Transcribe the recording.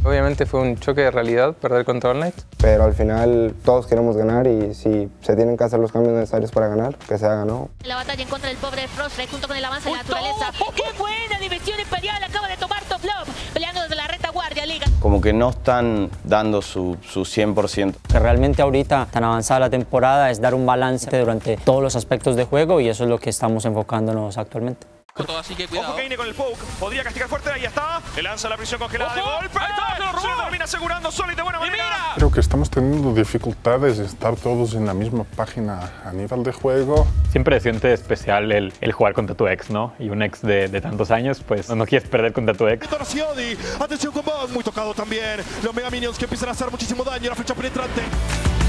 Obviamente fue un choque de realidad perder contra All Knight. Pero al final todos queremos ganar y si se tienen que hacer los cambios necesarios para ganar, que se haga, ¿no? La batalla en contra del pobre Frostred junto con el avance de la naturaleza. ¡Qué buena diversión imperial! Acaba de tomar Top Love, peleando desde la retaguardia, Liga. Como que no están dando su 100%. Que realmente ahorita, tan avanzada la temporada, es dar un balance durante todos los aspectos de juego y eso es lo que estamos enfocándonos actualmente. Así que cuidado. Ojo Kaine con el poke, podría castigar fuerte, ahí está. Le lanza la prisión congelada de golpe. Se lo termina asegurando Solid de buena manera. Creo que estamos teniendo dificultades de estar todos en la misma página a nivel de juego. Siempre se siente especial el jugar contra tu ex, ¿no? Y un ex de tantos años, pues no quieres perder contra tu ex. Atención con Bug, muy tocado también. Los Mega Minions que empiezan a hacer muchísimo daño, la flecha penetrante.